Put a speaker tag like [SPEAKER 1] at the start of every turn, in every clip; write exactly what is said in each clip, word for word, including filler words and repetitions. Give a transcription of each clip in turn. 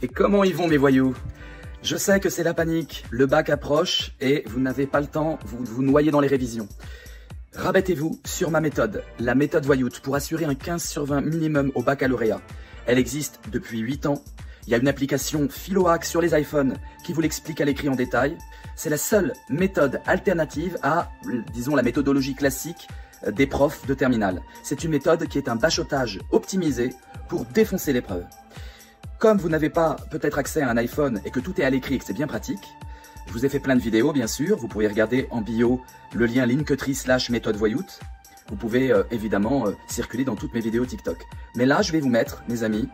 [SPEAKER 1] Et comment ils vont mes voyous? Je sais que c'est la panique, le bac approche et vous n'avez pas le temps, vous vous noyez dans les révisions. Rabattez-vous sur ma méthode, la méthode Voyoute, pour assurer un quinze sur vingt minimum au baccalauréat. Elle existe depuis huit ans. Il y a une application PhiloHack sur les iPhones qui vous l'explique à l'écrit en détail. C'est la seule méthode alternative à, disons, la méthodologie classique des profs de terminale. C'est une méthode qui est un bachotage optimisé pour défoncer l'épreuve. Comme vous n'avez pas peut-être accès à un iPhone et que tout est à l'écrit et que c'est bien pratique, je vous ai fait plein de vidéos bien sûr. Vous pourriez regarder en bio le lien Linktree slash méthode Voyoute. Vous pouvez euh, évidemment euh, circuler dans toutes mes vidéos TikTok. Mais là, je vais vous mettre, mes amis,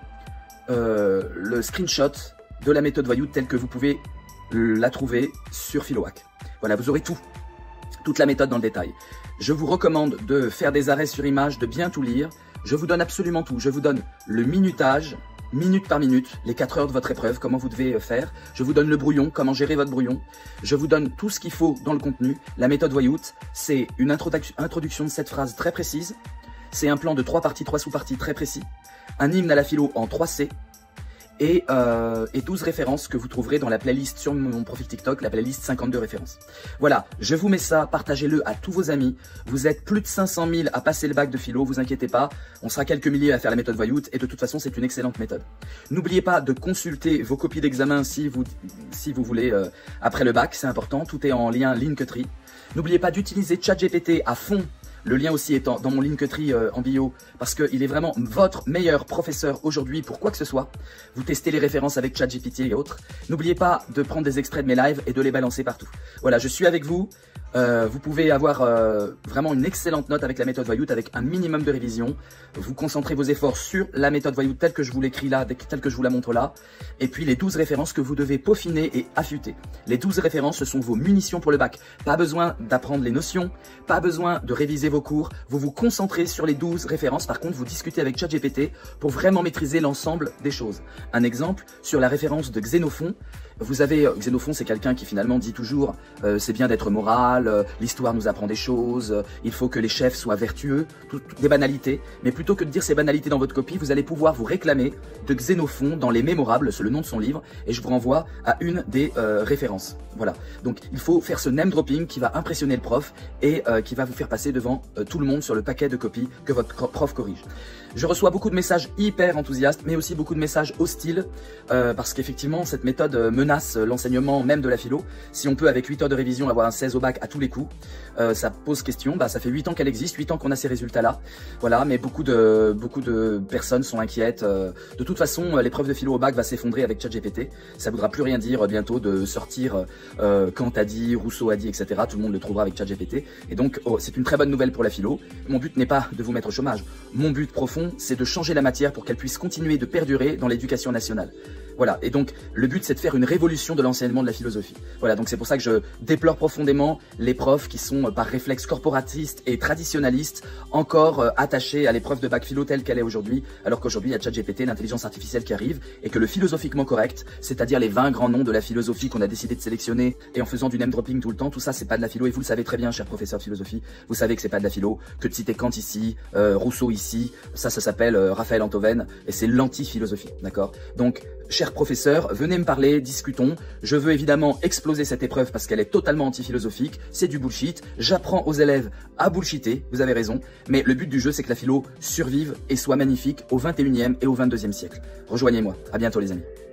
[SPEAKER 1] euh, le screenshot de la méthode Voyoute telle que vous pouvez la trouver sur PhiloHack. Voilà, vous aurez tout, toute la méthode dans le détail. Je vous recommande de faire des arrêts sur image, de bien tout lire. Je vous donne absolument tout. Je vous donne le minutage, minute par minute, les quatre heures de votre épreuve, comment vous devez faire. Je vous donne le brouillon, comment gérer votre brouillon. Je vous donne tout ce qu'il faut dans le contenu. La méthode Voyoute, c'est une introduction, introduction de cette phrase très précise. C'est un plan de trois parties, trois sous-parties très précis. Un hymne à la philo en trois C. Et, euh, et douze références que vous trouverez dans la playlist sur mon profil TikTok, la playlist cinquante-deux références. Voilà, je vous mets ça, partagez-le à tous vos amis. Vous êtes plus de cinq cent mille à passer le bac de philo, vous inquiétez pas. On sera quelques milliers à faire la méthode Voyoute et de toute façon, c'est une excellente méthode. N'oubliez pas de consulter vos copies d'examen si vous, si vous voulez euh, après le bac, c'est important. Tout est en lien Linktree. N'oubliez pas d'utiliser ChatGPT à fond. Le lien aussi est dans mon Linktree euh, en bio, parce qu'il est vraiment votre meilleur professeur aujourd'hui pour quoi que ce soit. Vous testez les références avec ChatGPT et autres. N'oubliez pas de prendre des extraits de mes lives et de les balancer partout. Voilà, je suis avec vous. Euh, vous pouvez avoir euh, vraiment une excellente note avec la méthode Voyoute, avec un minimum de révision. Vous concentrez vos efforts sur la méthode Voyoute telle que je vous l'écris là, telle que je vous la montre là. Et puis les douze références que vous devez peaufiner et affûter. Les douze références, ce sont vos munitions pour le bac. Pas besoin d'apprendre les notions, pas besoin de réviser vos cours. Vous vous concentrez sur les douze références. Par contre, vous discutez avec ChatGPT pour vraiment maîtriser l'ensemble des choses. Un exemple, sur la référence de Xénophon. Vous avez, euh, Xénophon, c'est quelqu'un qui finalement dit toujours euh, c'est bien d'être moral, euh, l'histoire nous apprend des choses, euh, il faut que les chefs soient vertueux, tout, tout, des banalités. Mais plutôt que de dire ces banalités dans votre copie, vous allez pouvoir vous réclamer de Xénophon dans Les Mémorables, c'est le nom de son livre, et je vous renvoie à une des euh, références. Voilà, donc il faut faire ce name dropping qui va impressionner le prof et euh, qui va vous faire passer devant euh, tout le monde sur le paquet de copies que votre prof corrige. Je reçois beaucoup de messages hyper enthousiastes, mais aussi beaucoup de messages hostiles, euh, parce qu'effectivement, cette méthode euh, menace l'enseignement même de la philo. Si on peut, avec huit heures de révision, avoir un seize au bac à tous les coups, euh, ça pose question. Bah, ça fait huit ans qu'elle existe, huit ans qu'on a ces résultats-là. Voilà, mais beaucoup de, beaucoup de personnes sont inquiètes. Euh, de toute façon, l'épreuve de philo au bac va s'effondrer avec ChatGPT. Ça voudra plus rien dire bientôt de sortir euh, Kant a dit, Rousseau a dit, et cetera. Tout le monde le trouvera avec ChatGPT. Et donc, oh, c'est une très bonne nouvelle pour la philo. Mon but n'est pas de vous mettre au chômage. Mon but profond, c'est de changer la matière pour qu'elle puisse continuer de perdurer dans l'éducation nationale. Voilà, et donc le but c'est de faire une révolution de l'enseignement de la philosophie. Voilà, donc c'est pour ça que je déplore profondément les profs qui sont euh, par réflexe corporatiste et traditionnaliste encore euh, attachés à l'épreuve de bac philo telle qu'elle est aujourd'hui, alors qu'aujourd'hui il y a ChatGPT, l'intelligence artificielle qui arrive, et que le philosophiquement correct, c'est-à-dire les vingt grands noms de la philosophie qu'on a décidé de sélectionner et en faisant du name dropping tout le temps, tout ça c'est pas de la philo, et vous le savez très bien, cher professeur de philosophie, vous savez que c'est pas de la philo, que de citer Kant ici, euh, Rousseau ici, ça ça s'appelle euh, Raphaël Enthoven, et c'est l'anti-philosophie, d'accord? Donc, cher professeur, venez me parler, discutons. Je veux évidemment exploser cette épreuve parce qu'elle est totalement anti-philosophique. C'est du bullshit. J'apprends aux élèves à bullshiter, vous avez raison. Mais le but du jeu, c'est que la philo survive et soit magnifique au vingt et unième et au vingt-deuxième siècle. Rejoignez-moi. À bientôt les amis.